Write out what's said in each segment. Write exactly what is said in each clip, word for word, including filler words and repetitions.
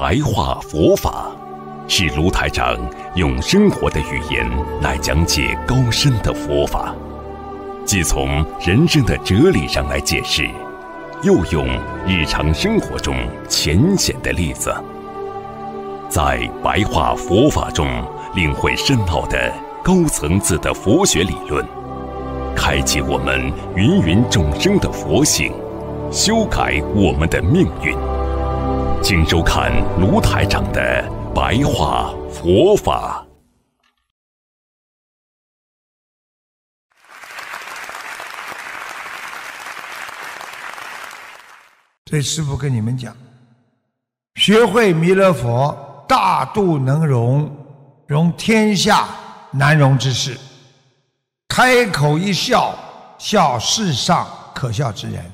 白话佛法，是卢台长用生活的语言来讲解高深的佛法，既从人生的哲理上来解释，又用日常生活中浅显的例子，在白话佛法中领会深奥的高层次的佛学理论，开启我们芸芸众生的佛性，修改我们的命运。请收看卢台长的白话佛法。 所以师父跟你们讲，学会弥勒佛大度能容，容天下难容之事，开口一笑，笑世上可笑之人。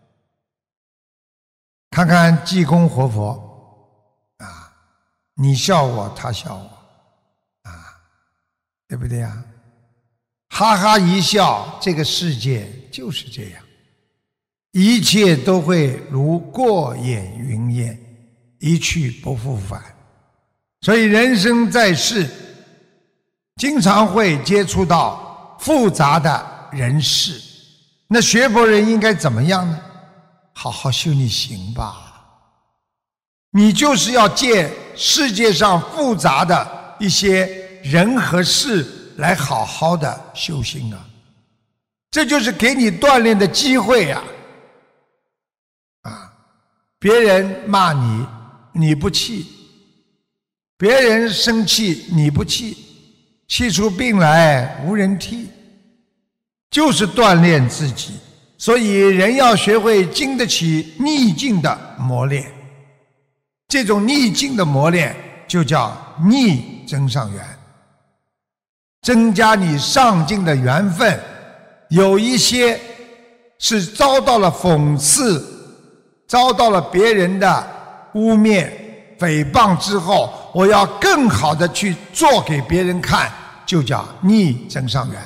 看看济公活佛啊，你笑我，他笑我啊，对不对呀？哈哈一笑，这个世界就是这样，一切都会如过眼云烟，一去不复返。所以人生在世，经常会接触到复杂的人事，那学佛人应该怎么样呢？好好修你行吧，你就是要借世界上复杂的一些人和事来好好的修行啊，这就是给你锻炼的机会啊！啊，别人骂你，你不气；别人生气，你不气，气出病来无人替，就是锻炼自己。所以人要学会经得起逆境的磨练，这种逆境的磨练就叫逆增上缘，增加你上进的缘分。有一些是遭到了讽刺，遭到了别人的污蔑诽谤之后，我要更好的去做给别人看，就叫逆增上缘。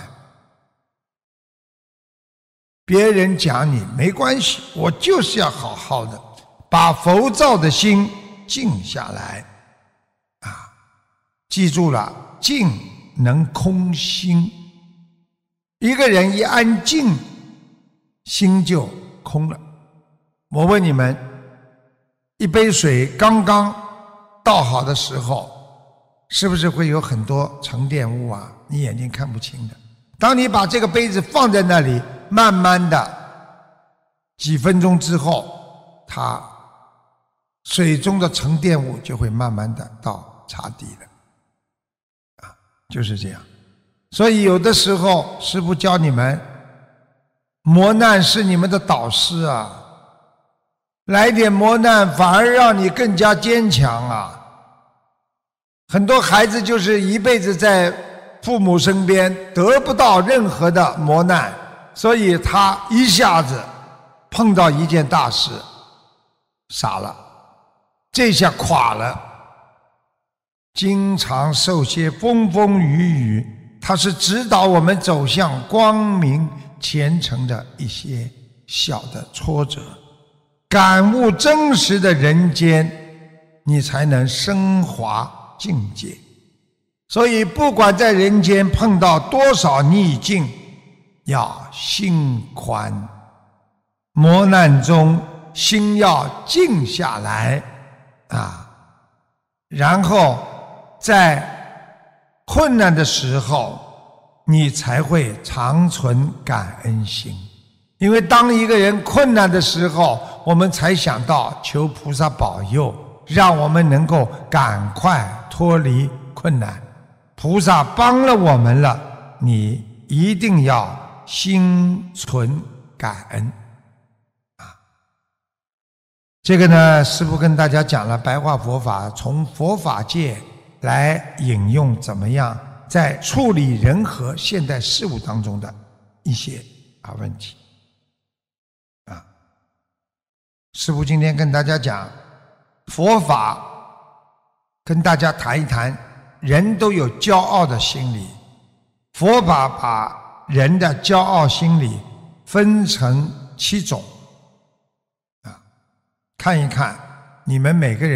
别人讲你没关系，我就是要好好的把浮躁的心静下来啊！记住了，静能空心，一个人一安静，心就空了。我问你们，一杯水刚刚倒好的时候，是不是会有很多沉淀物啊？你眼睛看不清的。当你把这个杯子放在那里，慢慢的几分钟之后，它水中的沉淀物就会慢慢的到茶底了啊，就是这样。所以有的时候师父教你们，磨难是你们的导师啊，来点磨难反而让你更加坚强啊。很多孩子就是一辈子在父母身边得不到任何的磨难，所以他一下子碰到一件大事，傻了，这下垮了。经常受些风风雨雨，它是指导我们走向光明前程的一些小的挫折，感悟真实的人间，你才能升华境界。所以不管在人间碰到多少逆境，要心宽，磨难中心要静下来啊，然后在困难的时候，你才会常存感恩心。因为当一个人困难的时候，我们才想到求菩萨保佑，让我们能够赶快脱离困难。菩萨帮了我们了，你一定要心存感恩啊！这个呢，师父跟大家讲了白话佛法，从佛法界来引用怎么样在处理人和现代事物当中的一些啊问题啊。师父今天跟大家讲佛法，跟大家谈一谈，人都有骄傲的心理，佛法把人的骄傲心理分成七种啊，看一看你们每个人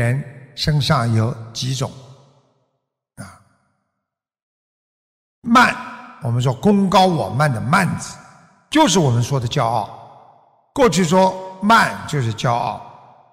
身上有几种啊？慢，我们说功高我慢的慢字，就是我们说的骄傲。过去说慢就是骄傲，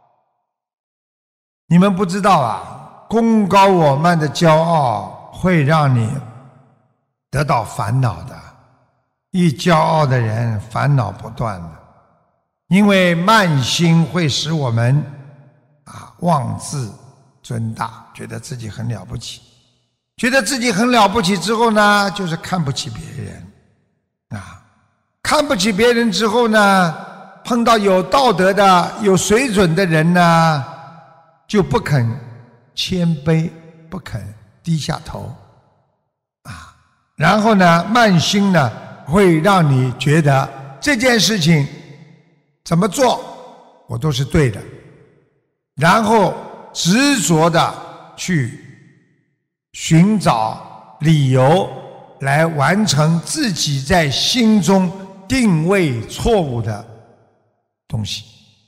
你们不知道啊，功高我慢的骄傲会让你得到烦恼的。一骄傲的人烦恼不断的，因为慢心会使我们啊妄自尊大，觉得自己很了不起，觉得自己很了不起之后呢，就是看不起别人啊，看不起别人之后呢，碰到有道德的、有水准的人呢，就不肯谦卑，不肯低下头啊。然后呢，慢心呢，会让你觉得这件事情怎么做我都是对的，然后执着的去寻找理由来完成自己在心中定位错误的东西。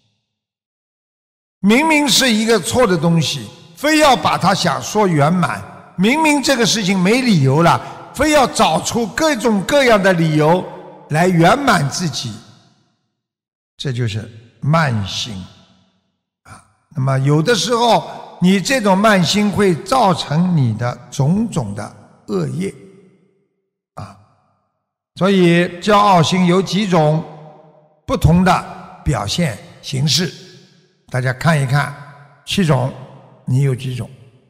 明明是一个错的东西，非要把它想说圆满，明明这个事情没理由了，非要找出各种各样的理由来圆满自己，这就是慢心啊。那么有的时候你这种慢心会造成你的种种的恶业啊。所以骄傲心有几种不同的表现形式，大家看一看，七种，你有几种？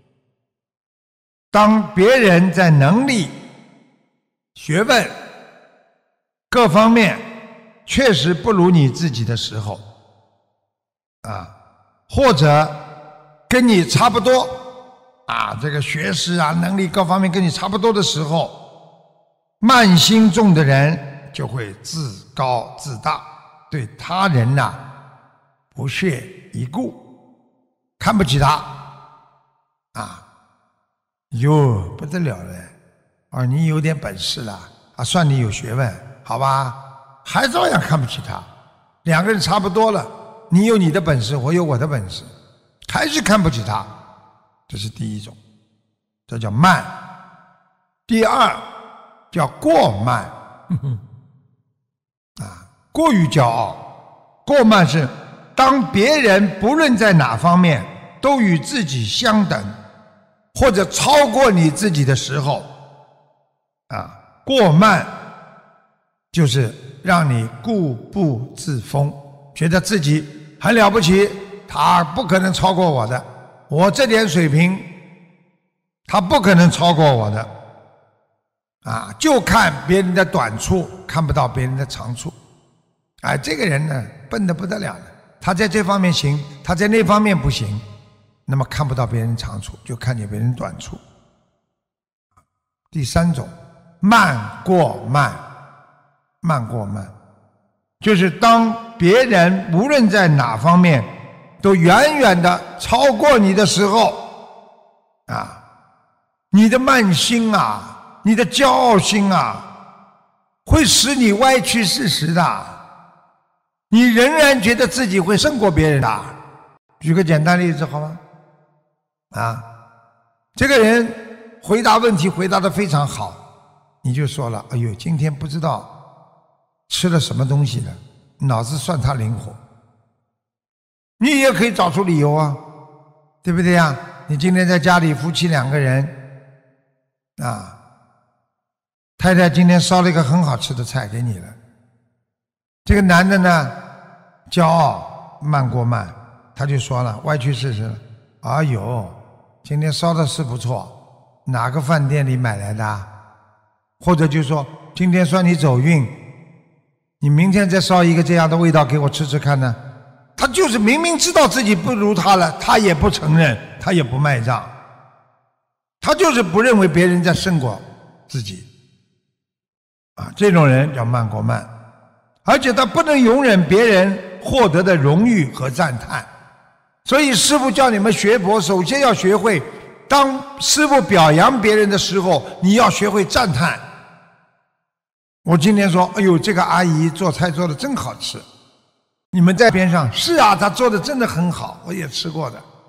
当别人在能力、学问各方面确实不如你自己的时候啊，或者跟你差不多啊，这个学识啊、能力各方面跟你差不多的时候，慢心重的人就会自高自大，对他人呐、啊、不屑一顾，看不起他啊，哟不得了了啊！你有点本事了啊，算你有学问，好吧？还照样看不起他，两个人差不多了，你有你的本事，我有我的本事，还是看不起他，这是第一种，这叫慢。第二叫过慢，呵呵啊，过于骄傲。过慢是当别人不论在哪方面都与自己相等，或者超过你自己的时候，啊，过慢就是让你固步自封，觉得自己很了不起，他不可能超过我的，我这点水平他不可能超过我的啊，就看别人的短处，看不到别人的长处。哎，这个人呢，笨得不得了的，他在这方面行，他在那方面不行，那么看不到别人长处，就看见别人短处。第三种，慢过慢。慢过慢就是当别人无论在哪方面都远远的超过你的时候啊，你的慢心啊，你的骄傲心啊，会使你歪曲事实的，你仍然觉得自己会胜过别人的。举个简单例子好吗？啊，这个人回答问题回答得非常好，你就说了，哎呦，今天不知道吃了什么东西了，脑子算他灵活。你也可以找出理由啊，对不对呀？你今天在家里夫妻两个人啊，太太今天烧了一个很好吃的菜给你了，这个男的呢骄傲慢过慢，他就说了，歪曲事实了，哎呦，今天烧的是不错，哪个饭店里买来的？或者就说今天算你走运，你明天再烧一个这样的味道给我吃吃看呢？他就是明明知道自己不如他了，他也不承认，他也不卖账，他就是不认为别人在胜过自己啊，这种人叫慢过慢。而且他不能容忍别人获得的荣誉和赞叹，所以师父叫你们学佛，首先要学会，当师父表扬别人的时候，你要学会赞叹。我今天说，哎呦，这个阿姨做菜做的真好吃，你们在边上，是啊，她做的真的很好，我也吃过的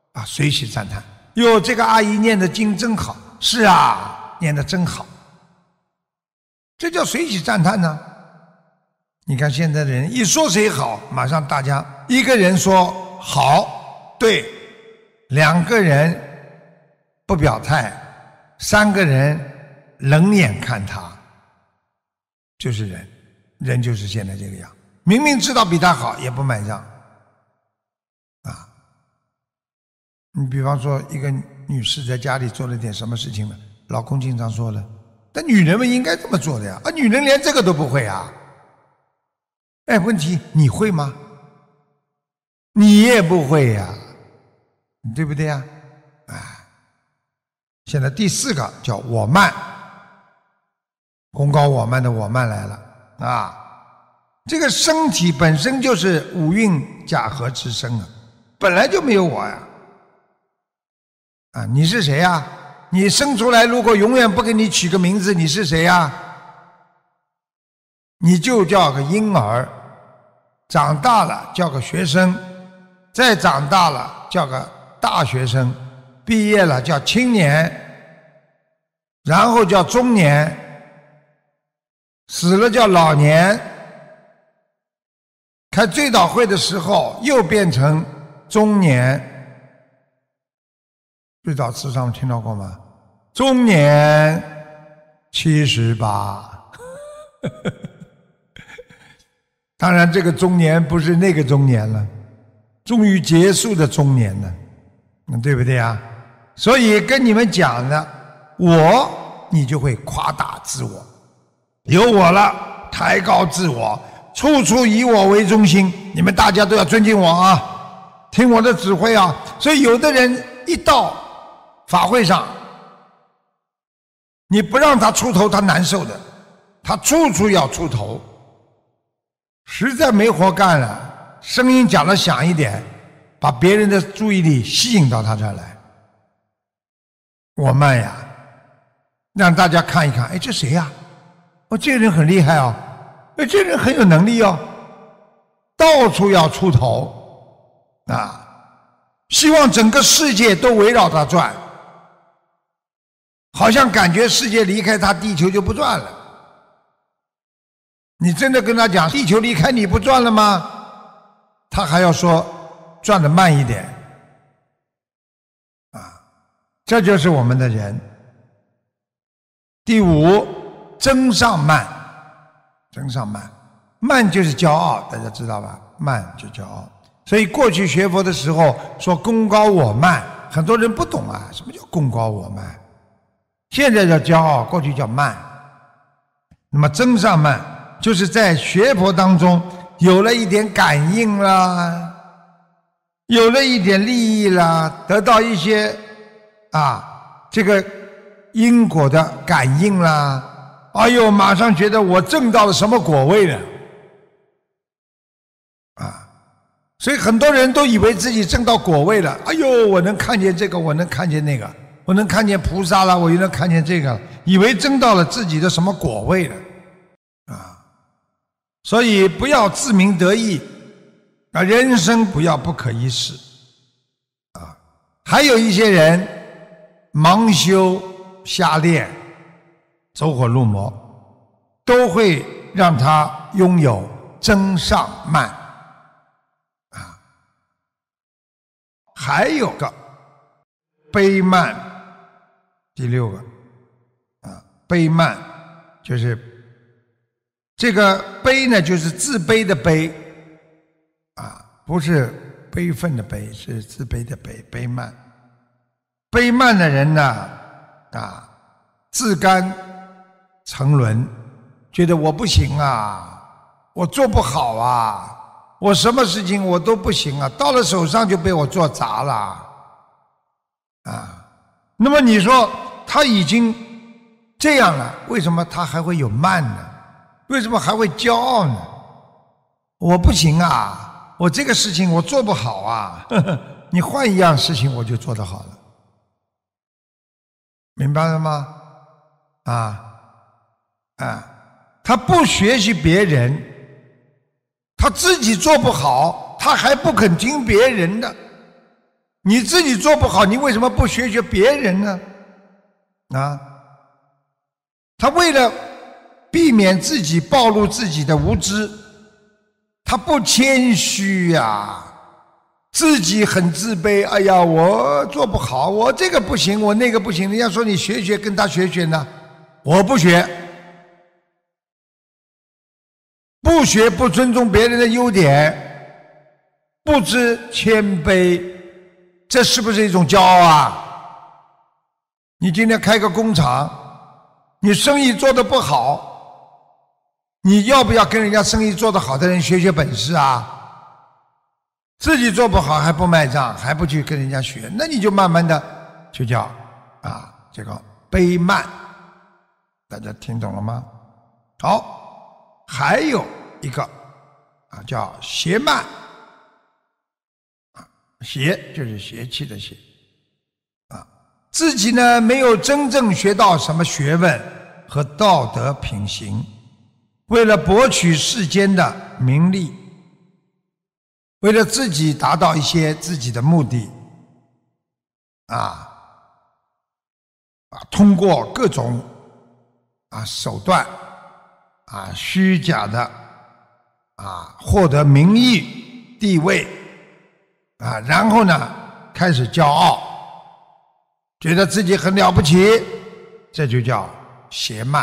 啊，随喜赞叹。哟，这个阿姨念的经真好。是啊，念的真好。这叫随喜赞叹呢。你看现在的人一说谁好，马上大家一个人说好，对，两个人不表态，三个人冷眼看他，就是人，人就是现在这个样。明明知道比他好，也不买账啊。你比方说一个女士在家里做了点什么事情了，老公经常说了，但女人们应该这么做的呀，啊，女人连这个都不会啊。哎，问题你会吗？你也不会呀，对不对呀？哎，现在第四个叫我慢，功高我慢的我慢来了啊！这个身体本身就是五蕴假合之身啊，本来就没有我呀。啊，你是谁呀？你生出来如果永远不给你取个名字，你是谁呀？你就叫个婴儿，长大了叫个学生，再长大了叫个大学生，毕业了叫青年，然后叫中年，死了叫老年。开追悼会的时候又变成中年。追悼词上听到过吗？中年七十八。当然这个中年不是那个中年了，终于结束的中年了，对不对啊？所以跟你们讲的，我你就会夸大自我，有我了抬高自我，处处以我为中心，你们大家都要尊敬我啊，听我的指挥啊。所以有的人一到法会上，你不让他出头他难受的，他处处要出头，实在没活干了，声音讲得响一点，把别人的注意力吸引到他这儿来。我慢呀，让大家看一看，哎，这谁呀？哦，这个人很厉害哦，哎，这个人很有能力哦，到处要出头啊，希望整个世界都围绕他转，好像感觉世界离开他，地球就不转了。你真的跟他讲地球离开你不转了吗？他还要说转得慢一点啊，这就是我们的人。第五，增上慢，增上慢，慢就是骄傲，大家知道吧？慢就骄傲。所以过去学佛的时候说功高我慢，很多人不懂啊，什么叫功高我慢？现在叫骄傲，过去叫慢。那么增上慢，就是在学佛当中有了一点感应啦，有了一点利益啦，得到一些啊这个因果的感应啦，哎呦，马上觉得我证到了什么果位了啊！所以很多人都以为自己证到果位了，哎呦，我能看见这个，我能看见那个，我能看见菩萨了，我又能看见这个了，以为证到了自己的什么果位了啊！所以不要自鸣得意啊，人生不要不可一世啊！还有一些人盲修瞎练，走火入魔，都会让他拥有增上慢啊。还有个卑慢，第六个啊，卑慢就是这个卑呢，就是自卑的卑啊，不是悲愤的悲，是自卑的卑，卑慢。卑慢的人呢，啊，自甘沉沦，觉得我不行啊，我做不好啊，我什么事情我都不行啊，到了手上就被我做砸了啊。那么你说他已经这样了，为什么他还会有慢呢？为什么还会骄傲呢？我不行啊，我这个事情我做不好啊，呵呵，你换一样事情我就做得好了。明白了吗？啊啊，他不学习别人，他自己做不好，他还不肯听别人的， 你自己做不好，你为什么不学学别人呢？啊，他为了避免自己暴露自己的无知，他不谦虚呀，自己很自卑。哎呀，我做不好，我这个不行，我那个不行。人家说你学学，跟他学学呢，我不学，不学，不尊重别人的优点，不知谦卑，这是不是一种骄傲啊？你今天开个工厂，你生意做得不好，你要不要跟人家生意做得好的人学学本事啊？自己做不好还不卖账，还不去跟人家学，那你就慢慢的就叫啊这个卑慢。大家听懂了吗？好，还有一个啊叫邪慢，啊邪就是邪气的邪，啊自己呢没有真正学到什么学问和道德品行，为了博取世间的名利，为了自己达到一些自己的目的，啊啊，通过各种啊手段啊虚假的啊获得名誉地位啊，然后呢开始骄傲，觉得自己很了不起，这就叫邪慢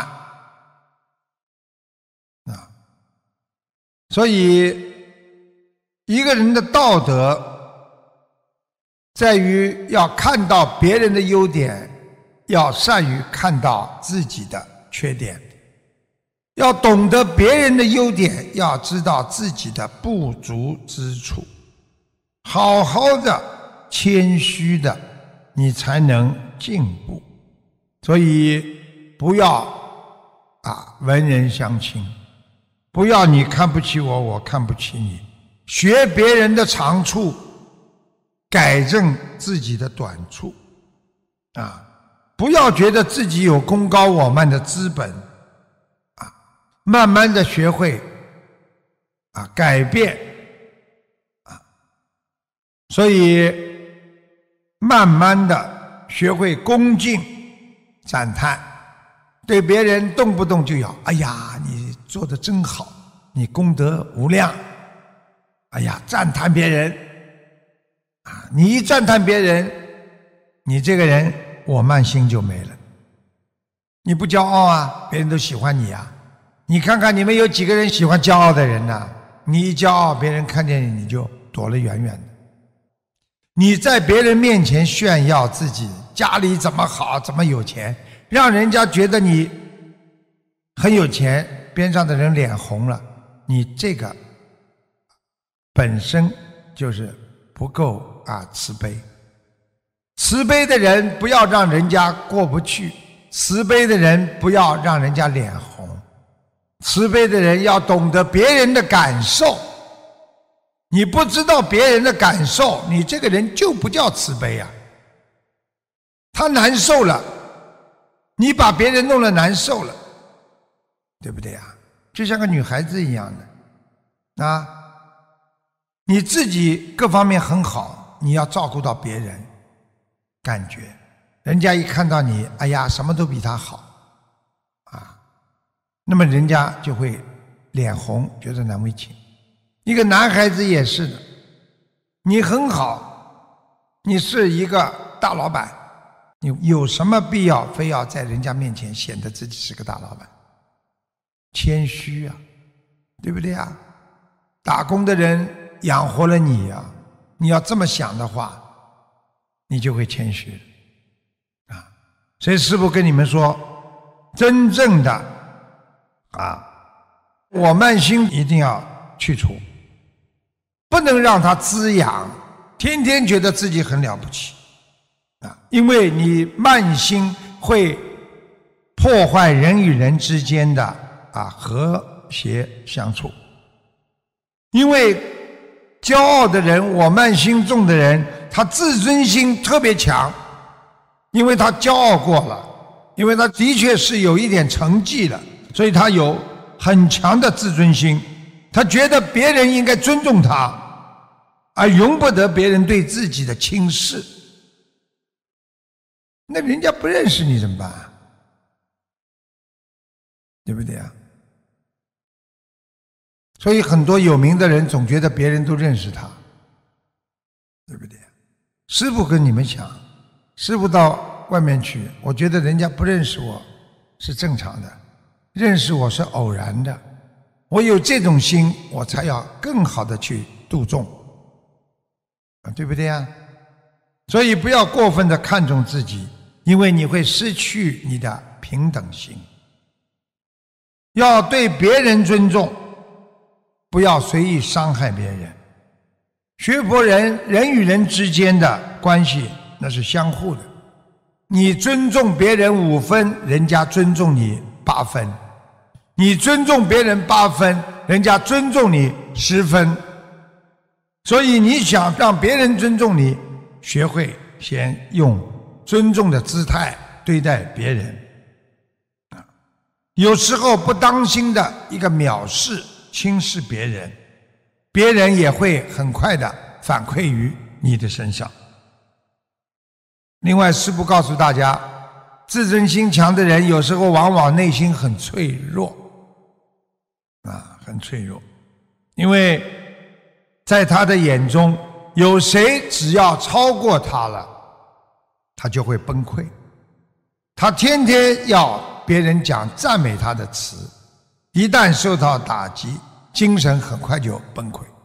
啊。所以一个人的道德在于要看到别人的优点，要善于看到自己的缺点，要懂得别人的优点，要知道自己的不足之处，好好的谦虚的你才能进步。所以不要啊文人相轻，不要你看不起我，我看不起你，学别人的长处，改正自己的短处啊！不要觉得自己有功高我慢的资本啊，慢慢的学会啊改变啊，所以慢慢的学会恭敬赞叹，对别人动不动就要哎呀你做得真好，你功德无量，哎呀赞叹别人啊，你一赞叹别人，你这个人我慢心就没了，你不骄傲啊，别人都喜欢你啊。你看看你们有几个人喜欢骄傲的人呢？你一骄傲，别人看见你你就躲得远远的。你在别人面前炫耀自己家里怎么好，怎么有钱，让人家觉得你很有钱，边上的人脸红了，你这个本身就是不够啊慈悲。慈悲的人不要让人家过不去，慈悲的人不要让人家脸红，慈悲的人要懂得别人的感受。你不知道别人的感受，你这个人就不叫慈悲啊。他难受了，你把别人弄得难受了，对不对啊？就像个女孩子一样的啊，你自己各方面很好，你要照顾到别人，感觉人家一看到你，哎呀什么都比他好啊，那么人家就会脸红，觉得难为情。一个男孩子也是的，你很好，你是一个大老板，你有什么必要非要在人家面前显得自己是个大老板？谦虚啊，对不对啊？打工的人养活了你啊，你要这么想的话，你就会谦虚啊。所以师父跟你们说，真正的啊我慢心一定要去除，不能让它滋养，天天觉得自己很了不起啊！因为你慢心会破坏人与人之间的啊和谐相处。因为骄傲的人，我慢心重的人，他自尊心特别强，因为他骄傲过了，因为他的确是有一点成绩了，所以他有很强的自尊心，他觉得别人应该尊重他而容不得别人对自己的轻视，那人家不认识你怎么办？对不对啊？所以很多有名的人总觉得别人都认识他，对不对？师父跟你们讲，师父到外面去，我觉得人家不认识我是正常的，认识我是偶然的，我有这种心，我才要更好的去度众，对不对呀？所以不要过分的看重自己，因为你会失去你的平等心。要对别人尊重，不要随意伤害别人。学佛人，人与人之间的关系那是相互的，你尊重别人五分，人家尊重你八分；你尊重别人八分，人家尊重你十分。所以你想让别人尊重你，学会先用尊重的姿态对待别人。有时候不当心的一个藐视轻视别人，别人也会很快的反馈于你的身上。另外，师父告诉大家，自尊心强的人有时候往往内心很脆弱啊，很脆弱，因为在他的眼中，有谁只要超过他了，他就会崩溃。他天天要别人讲赞美他的词，一旦受到打击，精神很快就崩溃。